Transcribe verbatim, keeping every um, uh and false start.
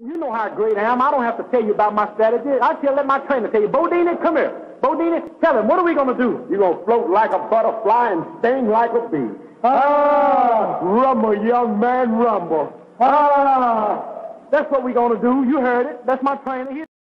You know how great I am. I don't have to tell you about my strategy. I tell let my trainer tell you. Bodini, come here. Bodini, tell him, what are we going to do? You're going to float like a butterfly and sting like a bee. Ah, rumble, young man, rumble. Ah, that's what we're going to do. You heard it. That's my trainer. He